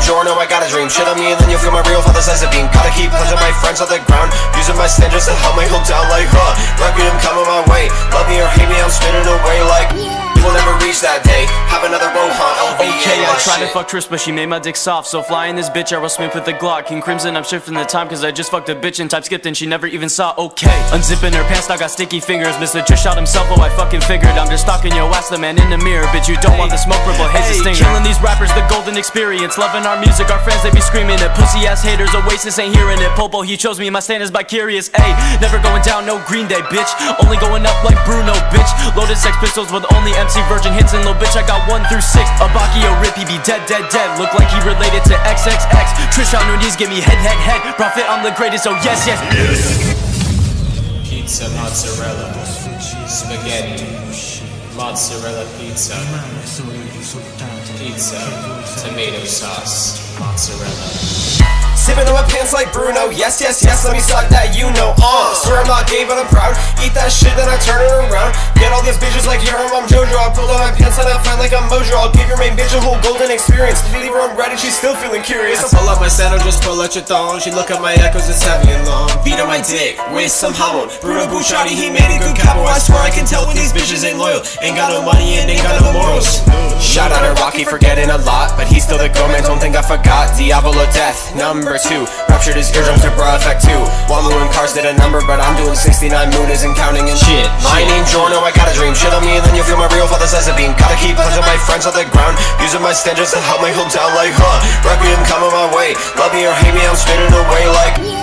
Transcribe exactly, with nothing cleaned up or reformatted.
Giorno, I got a dream. Shit on me and then you'll feel my real father size of beam. Gotta keep punching my friends on the ground, using my stand just to help my hold down like huh. Requiem coming my way, love me or hate me, I'm spinning away like you will never reach that day. Have another Rohan, L V A. Okay, I tried to fuck Trish, but she made my dick soft. So flying this bitch, Arrow Smith with the Glock. King Crimson, I'm shifting the time, cause I just fucked a bitch and type skipped and she never even saw. Okay, unzipping her pants, now got sticky fingers. Mister Trish shot himself, oh I fucking figured. I'm just stalking your ass, the man in the mirror. Bitch, you don't want the smoke, purple haze the stinger. Killing these rappers, the golden experience. Loving our music, our friends, they be screaming it. Pussy ass haters, Oasis ain't hearing it. Popo, he chose me, my stand is by curious. Ayy, never going down, no Green Day, bitch. Only going up like Bruno, bitch. Loaded Sex Pistols with only M C Virgin hits and little bitch, I got one through six. Abakio rip, he be dead, dead, dead. Look like he related to X X X. Trish on her knees, give me head, head, head. Prophet, I'm the greatest, oh yes, yes, yes. Pizza, mozzarella, spaghetti, mozzarella pizza, pizza, tomato sauce, mozzarella. Sipping on my pants like Bruno, yes, yes, yes, let me suck that, you know, uh Swear I'm not gay, but I'm proud, eat that shit, then I turn it around. Get all these bitches like Hero, I'm Jojo, I pulled out my pants and I find like I'm Mojo. I'll give your main bitch a whole golden experience. Leave her on Reddit, she's still feeling curious. I pull up my sandal, just pull out your thong. She look at my echoes, it's heavy and long. Beat on my dick, with some hormone. Bruno Bucciardi, he made a good capo. I swear I can tell when these bitches ain't loyal. Ain't got no money and ain't got no morals. Shout out to Rocky, forgetting a lot, but he's still the go man, don't think I forgot. Diablo Death, number two. Ruptured his eardrums to bra effect two. Wamu and Cars did a number, but I'm doing sixty-nine mooners and counting and shit. My name Giorno, I got a dream. Shit on me and then you'll feel my real father size of beam. Gotta keep punching my friends on the ground, using my stand just to help my hold down like huh. Requiem coming my way, love me or hate me, I'm spinning away like